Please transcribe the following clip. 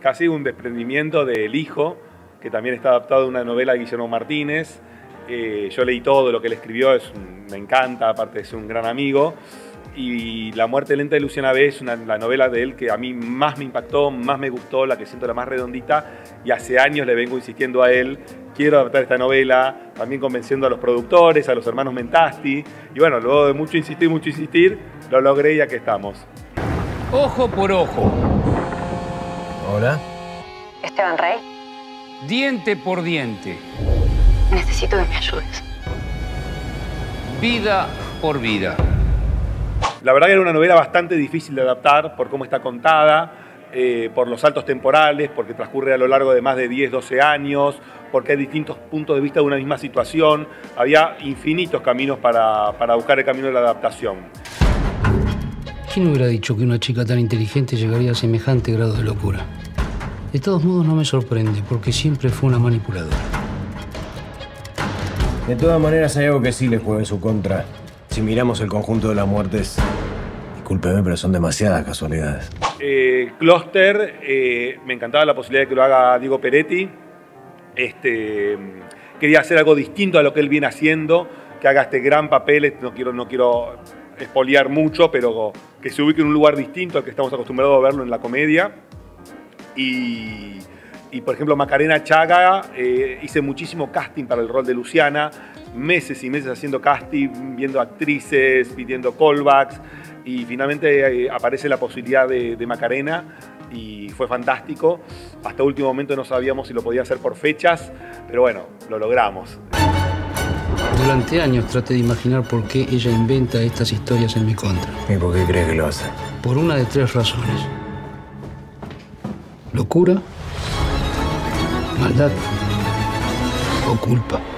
casi un desprendimiento de El Hijo, que también está adaptado de una novela de Guillermo Martínez. Yo leí todo lo que él escribió, me encanta, aparte es un gran amigo. Y La muerte lenta de Luciana B. es la novela de él que a mí más me impactó, más me gustó, la que siento la más redondita, y hace años le vengo insistiendo a él, quiero adaptar esta novela, también convenciendo a los productores, a los hermanos Mentasti, y bueno, luego de mucho insistir, lo logré y aquí estamos. Ojo por ojo. Hola. Esteban Rey. Diente por diente. Necesito que me ayudes. Vida por vida. La verdad que era una novela bastante difícil de adaptar por cómo está contada, por los saltos temporales, porque transcurre a lo largo de más de 10, 12 años, porque hay distintos puntos de vista de una misma situación. Había infinitos caminos para buscar el camino de la adaptación. ¿Quién hubiera dicho que una chica tan inteligente llegaría a semejante grado de locura? De todos modos no me sorprende, porque siempre fue una manipuladora. De todas maneras hay algo que sí le juega en su contra. Si miramos el conjunto de las muertes, discúlpeme, pero son demasiadas casualidades. Clúster, me encantaba la posibilidad de que lo haga Diego Peretti. Quería hacer algo distinto a lo que él viene haciendo, que haga este gran papel, no quiero espoliar mucho, pero que se ubique en un lugar distinto al que estamos acostumbrados a verlo en la comedia. Y por ejemplo, Macarena Chaga, hice muchísimo casting para el rol de Luciana, meses y meses haciendo casting, viendo actrices, pidiendo callbacks, y finalmente aparece la posibilidad de Macarena y fue fantástico. Hasta último momento no sabíamos si lo podía hacer por fechas, pero bueno, lo logramos. Durante años traté de imaginar por qué ella inventa estas historias en mi contra. ¿Y por qué crees que lo hace? Por una de 3 razones. Locura, maldad o culpa.